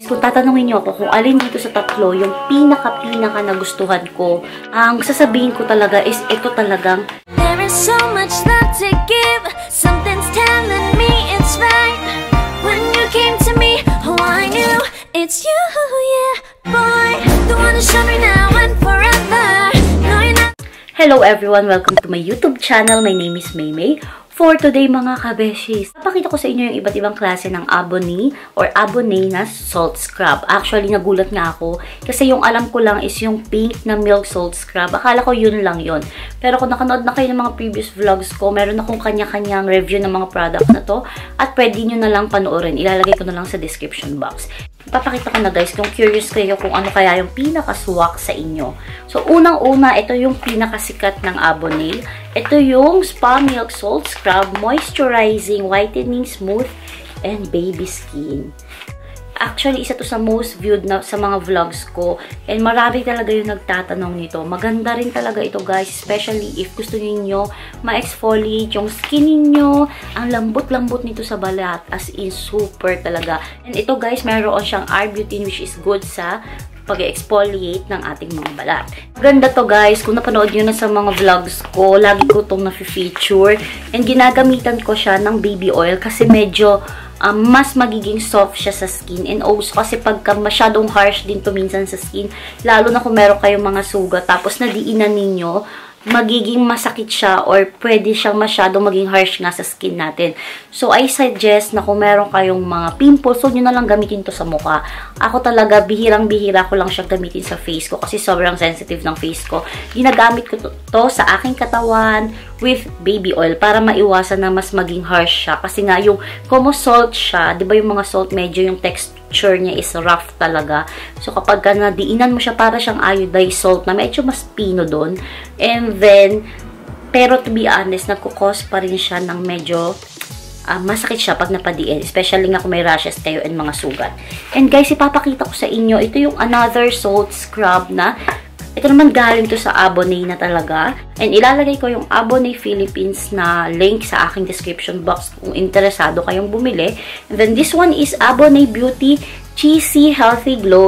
Kung tatanungin niyo ako kung alin dito sa tatlo yung pinaka nagustuhan ko, ang sasabihin ko talaga is ito talagang there is so much love to give. Something's telling me it's right. When you came to me, oh I knew it's you, yeah, boy. The one to show me now and forever. No, you're not. Hello everyone! Welcome to my YouTube channel. My name is Maymay. For today mga kabeshis, papakita ko sa inyo yung iba't ibang klase ng Abonné or Abonné na salt scrub. Actually, nagulat nga ako kasi yung alam ko lang is yung pink na milk salt scrub. Akala ko yun lang yun. Pero kung nakanood na kayo ng mga previous vlogs ko, meron akong kanya-kanyang review ng mga products na to at pwede nyo na lang panoorin. Ilalagay ko na lang sa description box. Papakita ko na guys kung curious kayo kung ano kaya yung pinaka-swak sa inyo. So, unang-una, ito yung pinakasikat ng Abonné. Ito yung Spa Milk Salt Scrub, Moisturizing, Whitening, Smooth, and Baby Skin. Actually, isa to sa most viewed na sa mga vlogs ko. And marami talaga yung nagtatanong nito. Maganda rin talaga ito guys. Especially if gusto niyo ma-exfoliate yung skin niyo. Ang lambot-lambot nito sa balat. As in, super talaga. And ito guys, meron siyang arbutin which is good sa pag-exfoliate ng ating mga balat. Ganda to guys. Kung napanood nyo na sa mga vlogs ko, lagi ko itong na-feature. And ginagamitan ko siya ng baby oil kasi medyo mas magiging soft siya sa skin. And also, kasi pagka masyadong harsh din to minsan sa skin, lalo na kung meron kayong mga sugat, tapos nadiinan ninyo, magiging masakit siya or pwede siyang masyadong maging harsh nga sa skin natin. So, I suggest na kung meron kayong mga pimples, so nyo na lang gamitin to sa mukha. Ako talaga, bihirang-bihira ko lang siyang gamitin sa face ko kasi sobrang sensitive ng face ko. Ginagamit ko to sa aking katawan with baby oil para maiwasan na mas maging harsh siya. Kasi nga, yung como salt siya, di ba yung mga salt, medyo yung texture niya is rough talaga. So, kapag nadiinan mo siya, para siyang iodized salt na medyo mas pino doon. And then, pero to be honest, nagkukos pa rin siya ng medyo masakit siya pag napadiin. Especially nga kung may rashes kayo and mga sugat. And guys, ipapakita ko sa inyo, ito yung another salt scrub na ito naman galing to sa Abonné na talaga. And ilalagay ko yung Abonné Philippines na link sa aking description box kung interesado kayong bumili. And then this one is Abonné Beauty Cheesy Healthy Glow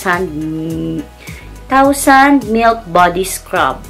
1000 Milk Body Scrub.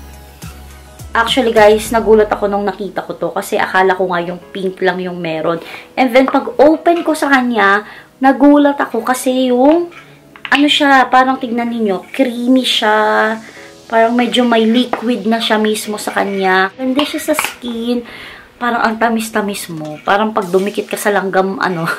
Actually guys, nagulat ako nung nakita ko to kasi akala ko nga yung pink lang yung meron. And then pag open ko sa kanya, nagulat ako kasi yung ano siya, parang tignan ninyo, creamy siya. Parang medyo may liquid na siya mismo sa kanya. Hindi siya sa skin. Parang ang tamis-tamis mo. Parang pag dumikit ka sa langgam,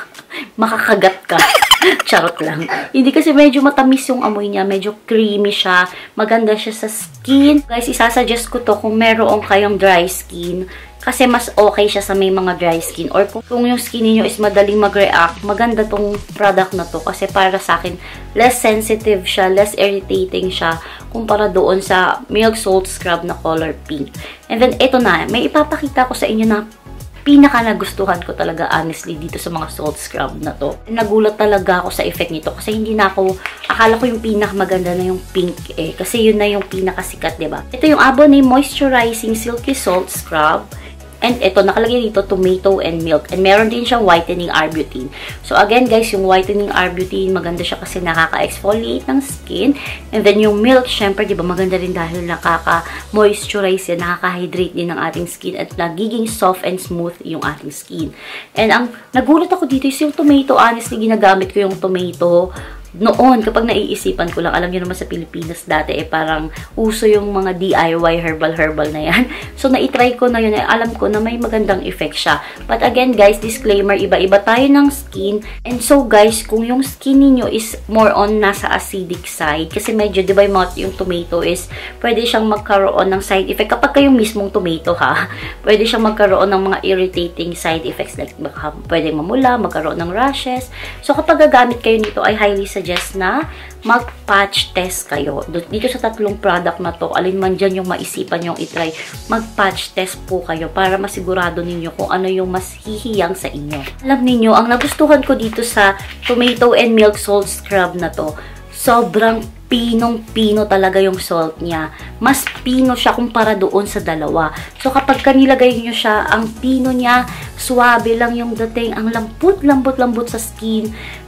makakagat ka. Charot lang. Hindi kasi medyo matamis yung amoy niya. Medyo creamy siya. Maganda siya sa skin. Guys, isasuggest ko to kung meron kayong dry skin. Kasi mas okay siya sa may mga dry skin. Or kung yung skin niyo is madaling mag-react, maganda tong product na to. Kasi para sa akin, less sensitive siya, less irritating siya, kumpara doon sa milk salt scrub na color pink. And then, ito na. May ipapakita ko sa inyo na pinaka nagustuhan ko talaga honestly dito sa mga salt scrub na to. Nagulat talaga ako sa effect nito kasi hindi na ako, akala ko yung pinaka maganda na yung pink kasi yun na yung pinakasikat, diba? Ito yung Abonné Moisturizing Silky Salt Scrub. And ito, nakalagay dito, tomato and milk. And meron din siyang whitening arbutin. So, again, guys, yung whitening arbutin, maganda siya kasi nakaka-exfoliate ng skin. And then, yung milk, syempre, diba, maganda rin dahil nakaka-moisturize yan, nakaka-hydrate din ng ating skin at nagiging soft and smooth yung ating skin. And ang nagulat ako dito is yung tomato. Honestly, ginagamit ko yung tomato noon, kapag naiisipan ko lang, alam niyo naman sa Pilipinas dati, parang uso yung mga DIY herbal na yan. So, na-try ko na yun, alam ko na may magandang effect siya. But again, guys, disclaimer, iba-iba tayo ng skin. And so, guys, kung yung skin niyo is more on nasa acidic side, kasi medyo, di ba yung tomato is, pwede siyang magkaroon ng side effect. Kapag kayong mismong tomato, pwede siyang magkaroon ng mga irritating side effects, like pwedeng mamula, magkaroon ng rashes. So, kapag gagamit kayo nito, I highly suggest na mag-patch test kayo. Dito sa tatlong product na to, alin man dyan yung maisipan yung itry, mag-patch test po kayo para masigurado ninyo kung ano yung mas hihiyang sa inyo. Alam ninyo, ang nagustuhan ko dito sa tomato and milk salt scrub na to, sobrang pinong-pino talaga yung salt niya. Mas pino siya kumpara doon sa dalawa. So, kapag kanilagay nyo siya, ang pino niya, suwabe lang yung dating, ang lambot-lambot sa skin.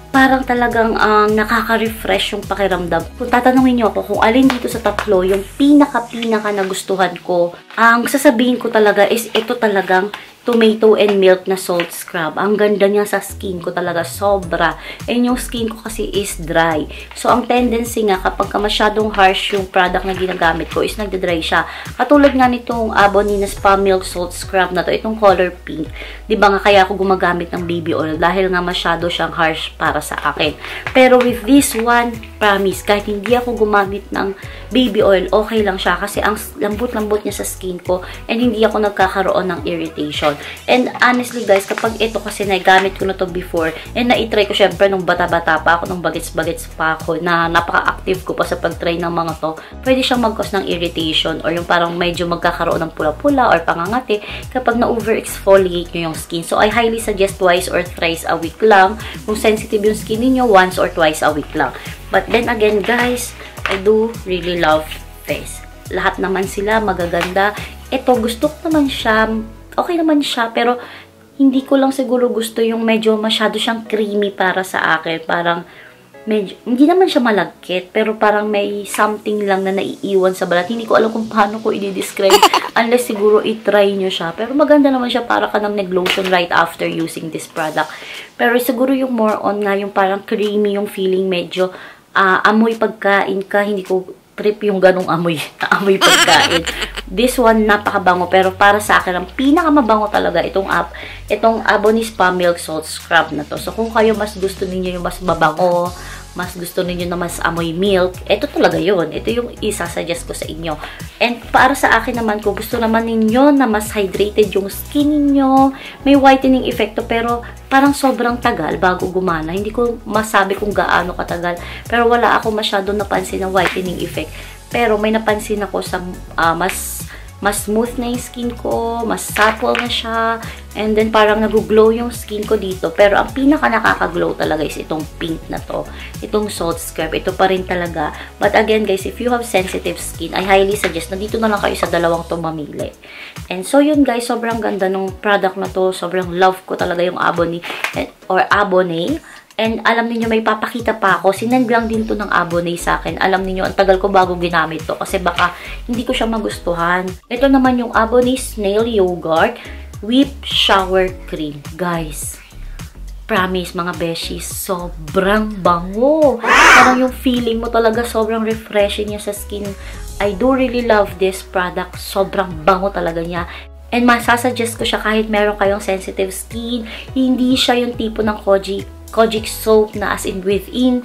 parang talagang nakaka-refresh yung pakiramdam. Kung tatanungin niyo ako kung alin dito sa tatlo yung pinaka nagustuhan ko, ang sasabihin ko talaga is ito talagang tomato and milk na salt scrub. Ang ganda niya sa skin ko talaga, sobra. And yung skin ko kasi is dry. So, ang tendency nga, kapag masyadong harsh yung product na ginagamit ko, is nagda-dry siya. Katulad nga nitong Abonee na Spa Milk Salt Scrub na to, itong color pink. Diba nga, kaya ako gumagamit ng baby oil dahil nga masyado siyang harsh para sa akin. Pero with this one, promise, kahit hindi ako gumamit ng baby oil, okay lang siya kasi ang lambot-lambot niya sa skin ko and hindi ako nagkakaroon ng irritation. And honestly guys, kapag ito kasi nagamit ko na to before and na-try ko syempre nung bata-bata pa ako, nung bagets-bagets pa ako, na napaka-active ko pa sa pag-try ng mga to, pwede siyang mag-cause ng irritation or yung parang medyo magkakaroon ng pula-pula or pangangati kapag na-over-exfoliate nyo yung skin. So I highly suggest twice or thrice a week lang. Kung sensitive yung skin niyo, once or twice a week lang. But then again guys, I do really love this. Lahat naman sila magaganda. Ito, gusto ko naman siya. Okay naman siya, pero hindi ko lang siguro gusto yung medyo masyado siyang creamy para sa akin. Parang, medyo, hindi naman siya malagkit, pero parang may something lang na naiiwan sa balat. Hindi ko alam kung paano ko i-describe unless siguro i-try nyo siya. Pero maganda naman siya, para ka nang nag-lotion right after using this product. Pero siguro yung more on nga, yung parang creamy yung feeling, medyo amoy pagkain ka, hindi ko trip yung ganong amoy, amoy pagkain. This one, napakabango, pero para sa akin, ang pinakamabango talaga itong Abonee Spa Milk Salt Scrub na to. So, kung kayo mas gusto niyo yung mas mabango, mas gusto niyo na mas amoy milk, ito talaga yun. Ito yung isa-suggest ko sa inyo. And para sa akin naman, kung gusto naman ninyo na mas hydrated yung skin ninyo, may whitening effecto, pero parang sobrang tagal bago gumana. Hindi ko masabi kung gaano katagal, pero wala ako masyadong napansin ng whitening effect. Pero may napansin ako sa mas smooth na yung skin ko, mas supple na siya, and then parang nag-glow yung skin ko dito. Pero ang pinaka nakaka-glow talaga is itong pink na to, itong salt scrub. Ito pa rin talaga. But again guys, if you have sensitive skin, I highly suggest na dito na lang kayo sa dalawang to mamili. And so yun guys, sobrang ganda ng product na to. Sobrang love ko talaga yung Abonee or Abonee. And alam niyo may papakita pa ako. Sinend lang din to ng Abonee sa akin. Alam niyo ang tagal ko bago ginamit to. Kasi baka hindi ko siya magustuhan. Ito naman yung Abonee Snail Yogurt Whip Shower Cream. Guys, promise mga beshies, sobrang bango. Parang yung feeling mo talaga, sobrang refreshing niya sa skin. I do really love this product. Sobrang bango talaga niya. And masasuggest ko siya kahit meron kayong sensitive skin. Hindi siya yung tipo ng Kojic soap na as in within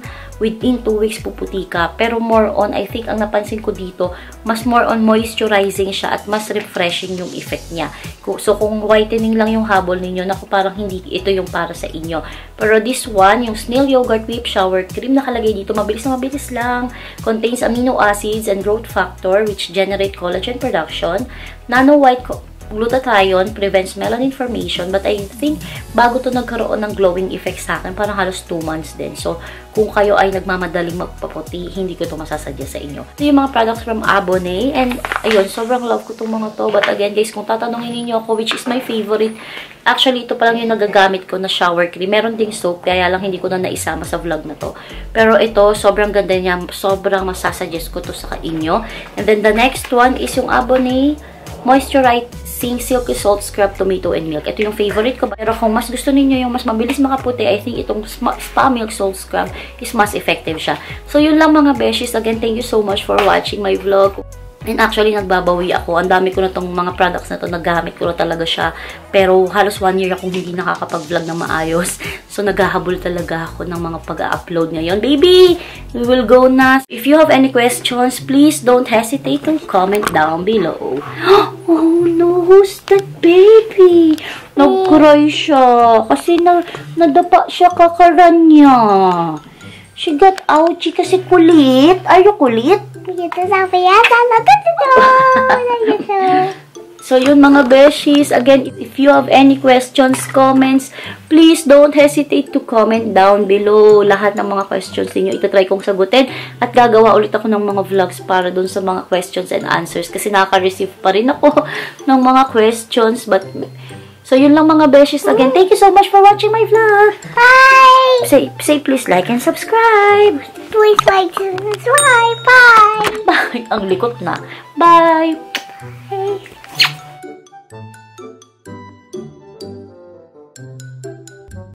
2 weeks puputi ka. Pero more on, I think, ang napansin ko dito, mas more on moisturizing siya at mas refreshing yung effect niya. So, kung whitening lang yung habol ninyo, naku, parang hindi ito yung para sa inyo. Pero this one, yung Snail Yogurt Whip Shower Cream, nakalagay dito, mabilis na mabilis lang. Contains amino acids and growth factor which generate collagen production. Nano-white glutathione prevents melanin formation, but I think bago to nagkaroon ng glowing effect sa akin, parang halos 2 months din. So, kung kayo ay nagmamadaling magpaputi, hindi ko to masasuggest sa inyo. Ito yung mga products from Abonee, and ayun, sobrang love ko itong mga to. But again guys, kung tatanungin ninyo ako which is my favorite, actually ito pa lang yung nagagamit ko na shower cream. Meron ding soap, kaya lang hindi ko na naisama sa vlog na to. Pero ito, sobrang ganda niya, sobrang masasuggest ko to sa inyo. And then the next one is yung Abonee Moisturizing Silky Salt Scrub Tomato and Milk. Ito yung favorite ko. Pero kung mas gusto niyo yung mas mabilis makaputi, I think itong Spa Milk Salt Scrub is mas effective siya. So, yun lang mga beshies. Again, thank you so much for watching my vlog. And actually, nagbabawi ako. Ang dami ko na tong mga products na to. Naggamit ko na talaga siya. Pero halos 1 year akong hindi nakakapag-vlog na maayos. So, naghahabol talaga ako ng mga pag-upload ngayon. Baby, we will go na. If you have any questions, please don't hesitate to comment down below. Oh no, who's that baby? Nag-cry siya. Kasi nadapa siya kakaran niya. She got ouchie kasi kulit. Are you kulit? So, yun mga beshies. Again, if you have any questions, comments, please don't hesitate to comment down below. Lahat ng mga questions niyo itatry kong sagutin. At gagawa ulit ako ng mga vlogs para dun sa mga questions and answers. Kasi nakaka-receive pa rin ako ng mga questions. But So, yun lang mga beshies. Again, thank you so much for watching my vlog. Bye! Say please like and subscribe. Please like and subscribe. Bye! Bye. Ang likot na. Bye. Bye.